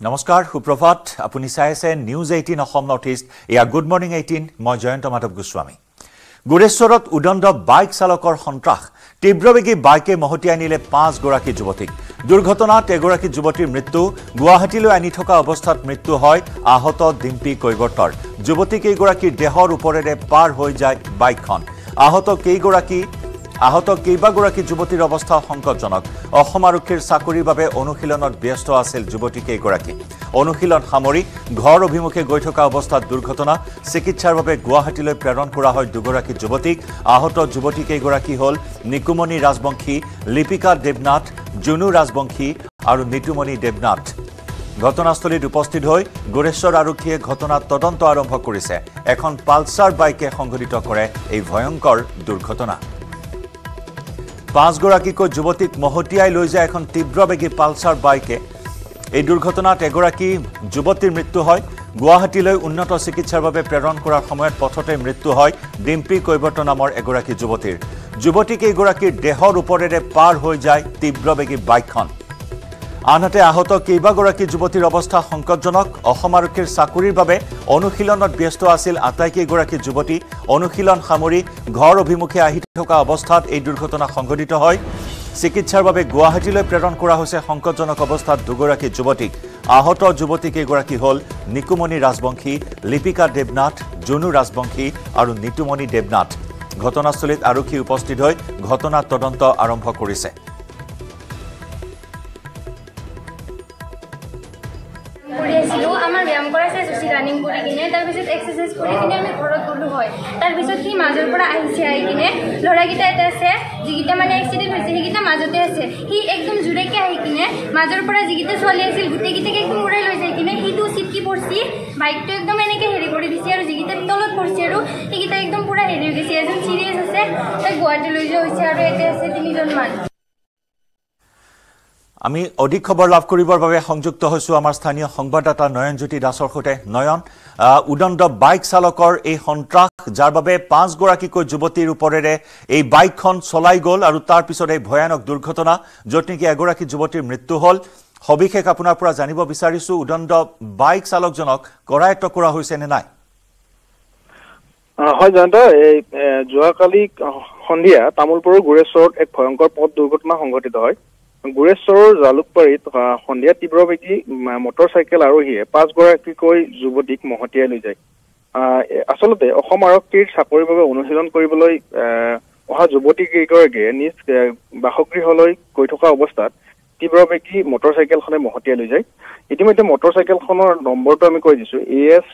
নমস্কাৰ সুপ্ৰভাত আপুনি চাই আছে নিউজ 18 অসম নৰ্থ ইষ্ট ইয়া গুড মৰ্নিং 18 মই জয়ন্ত মাধৱ গোস্বামী গোৰেশ্বৰত উদণ্ড বাইক চালকৰ সন্ত্ৰাস তীব্ৰবেগী বাইকে মহতিয়াই নিলে 5 গৰাকী যুৱতীক দুৰ্ঘটনাত এগৰাকী যুৱতীৰ মৃত্যু গুৱাহাটীলৈ আনি থকা অৱস্থাত মৃত্যু হয় আহত ডিম্পী কৈৱৰ্তৰ যুৱতী কেইগৰাকীৰ দেহৰ ওপৰেৰে পাৰ হৈ যায় বাইকখন আহত কেইবাগৰাকী যুৱতীৰ অৱস্থা সংকটজনক অসম আৰক্ষীৰ চাকৰিৰ বাবে অনুশীলনত ব্যস্ত আছিল যুৱতী কেইগৰাকী অনুশীলন সামৰি ঘৰ অভিমুখে গৈ থকা অৱস্থাত দুৰ্ঘটনা চিকিৎসাৰ বাবে গুৱাহাটীলৈ প্ৰেৰণ কৰা হয় দুগৰাকী যুৱতীক আহত যুৱতী কেইগৰাকী হ'ল নিকুমণি ৰাজবংশী লিপিকা দেৱনাথ জুনু ৰাজবংশী আৰু নিতুমণি দেৱনাথ ঘটনাস্থলীত উপস্থিত হৈ গোৰেশ্বৰ আৰক্ষীয়ে ঘটনাত তদন্ত আৰম্ভ কৰিছে এখন পালসাৰ বাইকে সংঘটিত কৰে এই ভয়ংকৰ দুৰ্ঘটনা 5 গৰাকীকৈ যুৱতীক মহতিয়াই লৈ যায় এখন তীব্ৰবেগী পালসাৰ বাইকে এই দুৰ্ঘটনাত এগৰাকী যুৱতীৰ মৃত্যু হয় গুৱাহাটীলৈ উন্নত চিকিৎসাৰ বাবে প্ৰেৰণ কৰাৰ সময়ত পথতে মৃত্যু হয় ডিম্পী কৈৱৰ্ত নামৰ এগৰাকী যুৱতী কেইগৰাকীৰ দেহৰ ওপৰেৰে পাৰ হৈ যায় তীব্ৰবেগী বাইকখন আনহাতে আহত কেইবাগৰাকী যুৱতীৰ অৱস্থা সংকটজনক অসম আৰক্ষীৰ চাকৰিৰ বাবে অনুশীলনত ব্যস্ত আছিল আটাইকেইগৰাকী যুৱতী অনুশীলন সামৰি ঘৰ অভিমুখে আহি থকা অৱস্থাত এই দুৰ্ঘটনা সংঘটিত হয় চিকিৎসাৰ বাবে গুৱাহাটীলৈ প্ৰেৰণ কৰা হৈছে সংকটজনক অৱস্থাত দুগৰাকী যুৱতীক আহত যুৱতী কেইগৰাকী হ'ল নিকুমণি ৰাজবংশী লিপিকা দেৱনাথ জুনু ৰাজবংশী আৰু নিতুমণি দেৱনাথ ঘটনাস্থলীত আৰক্ষী উপস্থিত হৈ ঘটনাৰ তদন্ত আৰম্ভ কৰিছে আমার ব্যায়াম করা শেষ হচ্ছে রানিং করে কিনে তারপিছত এক্সারসাইজ করে কিনে আমি ঘৰত গ'লো হয় তারপিছত সি মাজৰ পৰা আহিছে আহি কিনে ল'ৰাকেইটা এটা আছে যিকেইটা মানে এক্সিডেণ্ট হৈছে সেইকেইটা মাজতে আছে সি একদম জোৰেকে আহি কিনে মাজৰ পৰা যিকেইটা ছোৱালী আছিল গোটেইকেইটাকে একদম উৰাই লৈ যায় কিনে সিটো চিটকি পৰছি বাইকটো একদম এনেকৈ হেৰি কৰি দিছে আৰু যিকেইটা তলত পৰছি আৰু সেইকেইটা একদম পুৰা হেৰি হৈ গৈছে এজন চিৰিয়াছ আছে তাক গুৱাহাটী লৈ যোৱা হৈছে আৰু এতিয়া আছে 3জন মান আমি অধিক খবৰ লাভ কৰিবৰ বাবে সংযুক্ত হৈছো আমাৰ স্থানীয় সংবাদদাতা নয়নজ্যোতি দাসৰ সৈতে নয়ন উদণ্ড বাইক চালকৰ এই সন্ত্ৰাস যাৰ বাবে 5 গৰাকীকৈ যুৱতীৰ ওপৰেৰে এই বাইকখন চলাই গ'ল আৰু তাৰ পিছত এই ভয়ানক দুৰ্ঘটনা য'ত নেকি এগৰাকী যুৱতীৰ মৃত্যু হ'ল সবিশেষ আপোনাৰ পৰা জানিব বিচাৰিছো উদণ্ড বাইক চালকজনক কৰায়ত্ব কৰা হৈছে নে নাই হয় জয়ন্ত এই যোৱাকালি সন্ধিয়া তামুলপুৰৰ গোৰেশ্বৰত এক ভয়ংকৰ পথ দুৰ্ঘটনা সংঘটিত হয় গোৰেশ্বৰৰ জালুকবাৰীত সন্ধিয়া তীব্ৰবেগী মটৰচাইকেল আৰোহীয়ে 5 গৰাকীকৈ যুৱতীক মহতিয়াই লৈ যায় আচলতে অসম আৰক্ষীৰ চাকৰিৰ বাবে অনুশীলন কৰিবলৈ অহা যুৱতী কেইগৰাকীয়ে নিজ বাসগৃহলৈ গৈ থকা অৱস্থাত তীব্ৰবেগী মটৰচাইকেলখনে মহতিয়াই লৈ যায় ইতিমধ্যে মটৰচাইকেলখনৰ নম্বৰটো আমি কৈ দিছো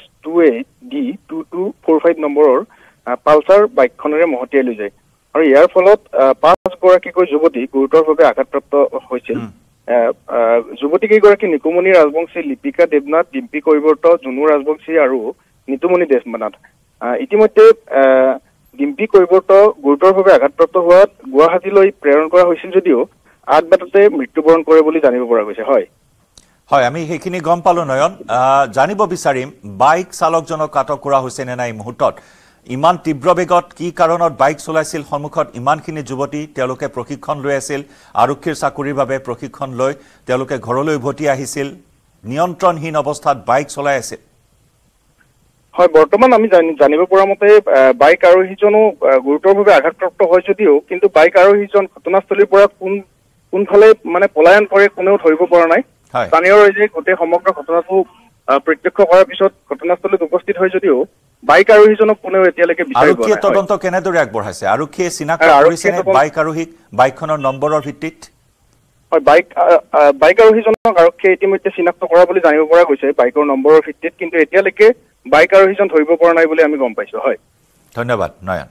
AS28D2245 নম্বৰৰ পালসাৰ বাইকখনেৰে মহতিয়াই লৈ যায় আৰু ইয়াৰ ফলত 5 গৰাকীকৈ যুৱতী গুৰুতৰভাৱে আঘাতপ্ৰাপ্ত হৈছিল যুৱতী কেইগৰাকী নিকুমণি ৰাজবংশী লিপিকা দেৱনাথ ডিম্পী কৈৱৰ্ত জুনু ৰাজবংশী আৰু নিতুমণি দেৱনাথ ইতিমধ্যে ডিম্পী কৈৱৰ্ত গুৰুতৰভাৱে আঘাতপ্ৰাপ্ত হোৱাত গুৱাহাটীলৈ প্ৰেৰণ কৰা হৈছিল যদিও আগবাটতে মৃত্যুবৰণ কৰে বুলি জানিব পৰা গৈছে হয় আমি সেইখিনি গম পালো নয়ন জানিব বিচাৰিম বাইক চালকজনক আটক কৰা হৈছে নে নাই মুহূৰ্তত ইমান তীব্ৰ বেগত কি কাৰণত বাইক চলাইছিল সন্মুখত ইমানখিনি যুৱতী তেওঁলোকে প্ৰশিক্ষণ লৈ আছিল আৰক্ষীৰ চাকৰিৰ বাবে প্ৰশিক্ষণ লৈ তেওঁলোকে ঘৰলৈ উভতি আহিছিল নিয়ন্ত্ৰণহীন অৱস্থাত বাইক চলাই আছিল হয় বৰ্তমান আমি জানিব পৰা মতে বাইক আৰোহীজনো গুৰুতৰভাৱে আঘাতপ্ৰাপ্ত হয় যদিও কিন্তু বাইক আৰোহীজন ঘটনাস্থলীৰ পৰা কোনফালে মানে পলায়ন কৰে কোনেও ধৰিব পৰা নাই স্থানীয় ৰাইজে গোটেই সমগ্ৰ ঘটনাটো প্ৰত্যক্ষ কৰাৰ পিছত ঘটনাস্থলীত উপস্থিত হয় যদিও বাইক আৰোহীজনক কোনেও এতিয়ালৈকে বিচাৰি পোৱা নাই আৰক্ষীয়ে তদন্ত কেনেদৰে আগবঢ়াইছে আৰক্ষীয়ে চিনাক্ত কৰিছে নে বাইক আৰোহীক বাইকখনৰ নম্বৰৰ ভিত্তিত হয় বাইক আৰোহীজনক আৰক্ষীয়ে ইতিমধ্যে চিনাক্ত কৰা বুলি জানিব পৰা গৈছে বাইকৰ নম্বৰৰ ভিত্তিত কিন্তু এতিয়ালৈকে বাইক আৰোহীজন ধৰিব পৰা নাই বুলি আমি গম পাইছো হয় ধন্যবাদ নয়ন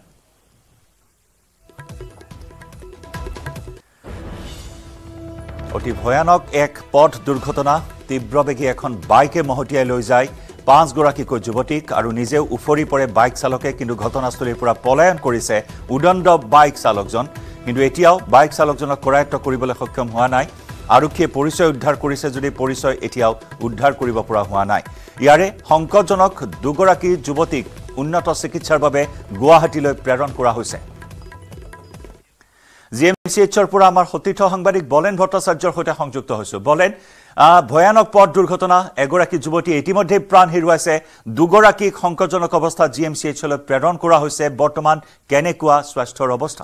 অতি ভয়ানক এক পথ দুৰ্ঘটনা তীব্ৰবেগী এখন বাইকে মহতিয়াই লৈ যায় 5 গৰাকীকৈ যুৱতীক আৰু নিজেও উফৰি পৰে বাইক চালকে কিন্তু ঘটনাস্থলীৰ পৰা পলায়ন কৰিছে উদণ্ড বাইক চালকজন কিন্তু এতিয়াও বাইক চালকজনক কৰায়ত্ব কৰিবলৈ সক্ষম হোৱা নাই আৰক্ষীয়ে পৰিচয় উদ্ধাৰ কৰিছে যদি পৰিচয় এতিয়াও উদ্ধাৰ কৰিব পৰা হোৱা নাই ইয়াৰে সংকটজনক দুগৰাকী যুৱতীক উন্নত চিকিৎসাৰ বাবে গুৱাহাটীলৈ প্ৰেৰণ কৰা হৈছে GMCHৰ পৰা আমাৰ সতীৰ্থ সাংবাদিক বলেন ভট্টাচাৰ্যৰ সৈতে সংযুক্ত হৈছো। বলেন, ভয়ানক পথ দুৰ্ঘটনা, এগৰাকী যুৱতী ইতিমধ্যে প্ৰাণ হেৰুৱাইছে, দুগৰাকীক সংকটজনক অৱস্থাত GMCHলৈ প্ৰেৰণ কৰা হৈছে। বৰ্তমান কেনেকুৱা স্বাস্থ্যৰ অৱস্থা?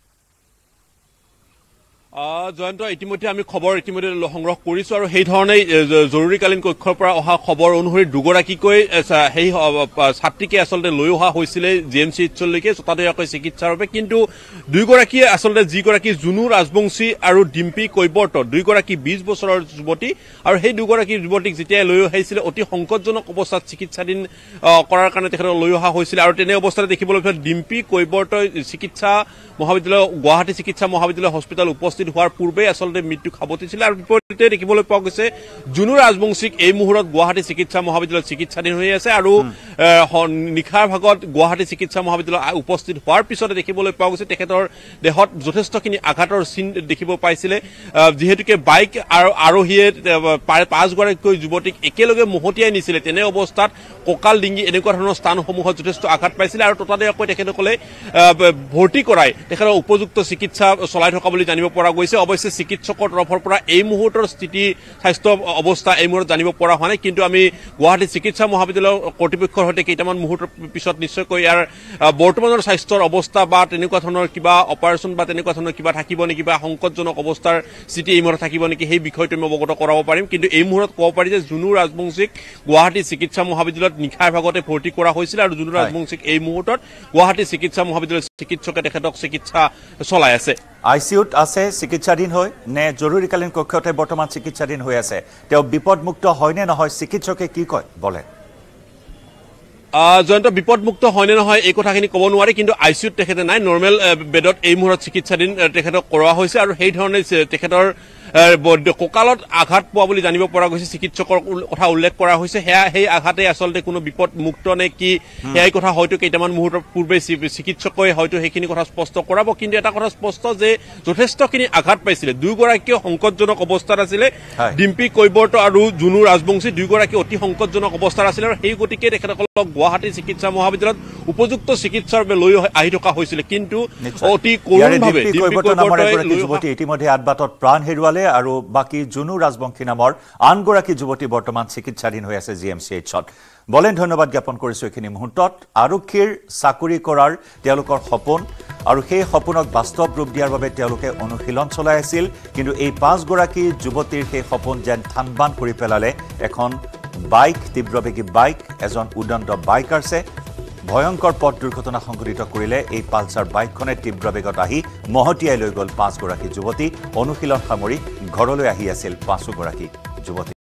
জয়ন্ত, ইতিমধ্যে আমি খবৰ সংগ্ৰহ কৰিছো আৰু সেই ধৰণে জৰুৰীকালীন কক্ষৰ পৰা অহা খবৰ অনুসৰি দুগৰাকীকৈ সেই ছাত্ৰীকে আচলতে লৈ অহা হৈছিলে GMCHলৈকে ততাতৈয়াকৈ চিকিৎসাৰ বাবে। কিন্তু দুয়োগৰাকীয়ে আচলতে যিগৰাকী জুনু ৰাজবংশী আৰু ডিম্পী কৈবৰ্ত, দুয়োগৰাকী 20 বছৰৰ যুৱতী, আৰু সেই দুগৰাকী যুৱতীক যেতিয়া লৈ আহিছিলে অতি সংকটজনক অৱস্থাত চিকিৎসাধীন কৰাৰ কাৰণে তেখেতক লৈ অহা হৈছিলে। আৰু তেনে অৱস্থাতে দেখিবলৈ পোৱা ডিম্পী কৈবৰ্তই চিকিৎসা মহাবিদ্যালয়, গুৱাহাটী চিকিৎসা মহাবিদ্যালয় হস্পিটেল উপস্থিত হোৱাৰ পূৰ্বে আচলতে মৃত্যুক সাৱটিছিলে। আৰু বিপৰীতে দেখিবলৈ পোৱা গৈছে জুনু ৰাজবংশীক এই মুহূৰ্তত গুৱাহাটী চিকিৎসা মহাবিদ্যালয়ত চিকিৎসাধীন হৈ আছে। আৰু নিশাৰ ভাগত গুৱাহাটী চিকিৎসা মহাবিদ্যালয় উপস্থিত হোৱাৰ পিছতে দেখিবলৈ পোৱা গৈছে তেখেতৰ দেহত যথেষ্টখিনি আঘাতৰ চিন দেখিব পাইছিলে। যিহেতুকে বাইক আৰু আৰোহীয়ে 5গৰাকীকৈ যুৱতীক একেলগে মহতিয়াই নিছিলে, তেনে অৱস্থাত কঁকাল ডিঙি এনেকুৱা ধৰণৰ স্থানসমূহত যথেষ্ট আঘাত পাইছিলে। আৰু ততাতৈয়াকৈ তেখেতসকলে ভৰ্তি কৰাই তেখেতৰ উপযুক্ত চিকিৎসা চলাই থকা বুলি জানিব পৰা গৈছে। অৱশ্যে চিকিৎসকৰ তৰফৰ পৰা এই মুহূৰ্তৰ স্বাস্থ্য অৱস্থা এই মুহূৰ্তত জানিব পৰা হোৱা নাই। কিন্তু আমি গুৱাহাটী চিকিৎসা মহাবিদ্যালয়ৰ কৰ্তৃপক্ষৰ সৈতে কেইটামান মুহূৰ্তৰ পিছত নিশ্চয়কৈ ইয়াৰ বৰ্তমানৰ স্বাস্থ্যৰ অৱস্থা বা তেনেকুৱা ধৰণৰ কিবা অপাৰেশ্যন বা তেনেকুৱা ধৰণৰ কিবা থাকিব নেকি বা সংকটজনক অৱস্থাৰ স্থিতি এই মুহূৰ্তত থাকিব নেকি সেই বিষয়টো আমি অৱগত কৰাব পাৰিম। কিন্তু এই মুহূৰ্তত ক'ব পাৰি যে জুনু ৰাজবংশীক গুৱাহাটী চিকিৎসা মহাবিদ্যালয়ত নিশাৰ ভাগতে ভৰ্তি কৰা হৈছিল আৰু জুনু ৰাজবংশীক এই মুহূৰ্তত গুৱাহাটী চিকিৎসা মহাবিদ্যালয়ৰ চিকিৎসকে তেখেতক চিকিৎসা চলাই আছে। ICUত আছে চিকিৎসাধীন হৈ নে জৰুৰীকালীন কক্ষতে বৰ্তমান চিকিৎসাধীন হৈ আছে? তেওঁ বিপদমুক্ত হয় নে নহয়, চিকিৎসকে কি কয় বলে? জয়ন্ত, বিপদমুক্ত হয় নে নহয় এই কথাখিনি ক'ব নোৱাৰি, কিন্তু ICUত তেখেতে নাই, নৰ্মেল বেডত এই মুহূৰ্তত চিকিৎসাধীন তেখেতক কৰোৱা হৈছে। আৰু সেই ধৰণে তেখেতৰ কঁকালত আঘাত পোৱা বুলি জানিব পৰা গৈছে, চিকিৎসকৰ কথা উল্লেখ কৰা হৈছে। সেই আঘাতে আচলতে কোনো বিপদমুক্ত নে কি সেই কথা হয়তো কেইটামান মুহূৰ্তৰ পূৰ্বে চিকিৎসকে হয়তো সেইখিনি কথা স্পষ্ট কৰাব। কিন্তু এটা কথা স্পষ্ট যে যথেষ্টখিনি আঘাত পাইছিলে, দুয়োগৰাকীয়ে সংকটজনক অৱস্থাত আছিলে। ডিম্পী কৈবৰ্ত আৰু জুনু ৰাজবংশী দুয়োগৰাকী অতি সংকটজনক অৱস্থাত আছিলে আৰু সেই গতিকে তেখেতসকলক গুৱাহাটী চিকিৎসা মহাবিদ্যালয়ত উপযুক্ত চিকিৎসাৰ বাবে লৈ আহি থকা হৈছিলে। কিন্তু অতি কৰুণভাৱে যুৱতী ইতিমধ্যে আদবাটত প্ৰাণ হেৰুৱালে আৰু বাকী জুনু ৰাজবংশী নামৰ আনগৰাকী যুৱতী বৰ্তমান চিকিৎসাধীন হৈ আছে GMCHত। বলেন, ধন্যবাদ জ্ঞাপন কৰিছো এইখিনি মুহূৰ্তত। আৰক্ষীৰ চাকৰি কৰাৰ তেওঁলোকৰ সপোন আৰু সেই সপোনক বাস্তৱ ৰূপ দিয়াৰ বাবে তেওঁলোকে অনুশীলন চলাই আছিল। কিন্তু এই 5গৰাকী যুৱতীৰ সেই সপোন যেন থানবান কৰি পেলালে এখন বাইক, তীব্ৰবেগী বাইক, এজন উদণ্ড বাইকাৰ্ছে ভয়ংকৰ পথ দুৰ্ঘটনা সংঘটিত কৰিলে। এই পালচাৰ বাইকখনে তীব্ৰবেগত আহি মহতিয়াই লৈ গ'ল 5গৰাকী যুৱতী। অনুশীলন সামৰি ঘৰলৈ আহি আছিল 5গৰাকী যুৱতী।